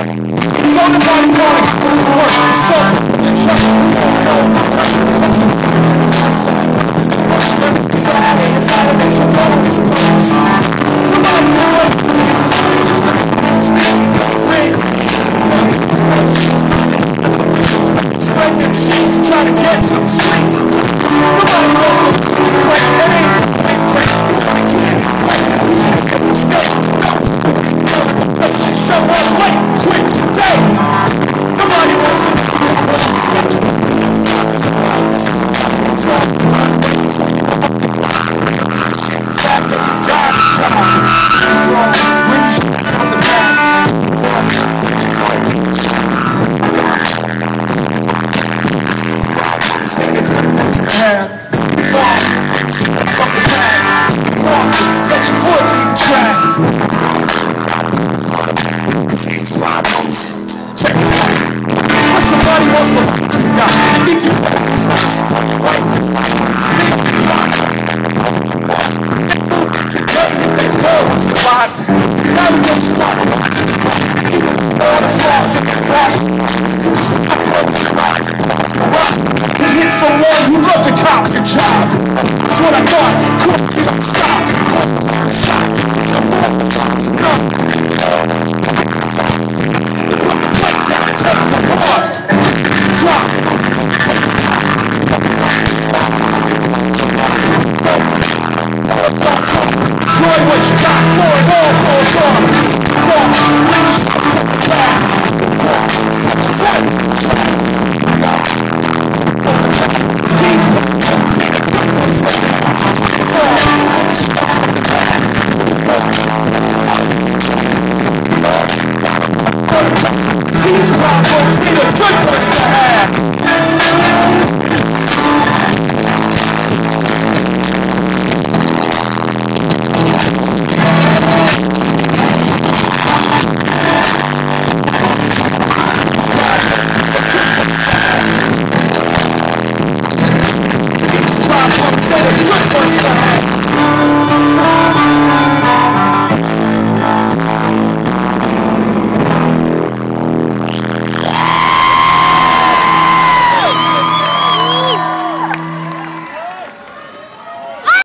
Don't nobody wanna work for something. The truck, we won't go. Listen, Friday and Saturday, so don't be surprised. Nobody will fight for me. Just let me speak. Ring. Spread them sheets, try to get some sleep. Nobody knows what crack that ain't crack. I can't crack. We should get the stuff. Show up late, quit today. Nobody wants to let your foot leave the track. Check this out. When somebody wants to now, I think you right. Today they know survived. Now we don't survive. All the flaws in your past. You hit someone who loved to cop your job. That's what I thought. Couldn't you don't stop. Stop. Enjoy what you got for it all goes on. When you stop from the back. Seize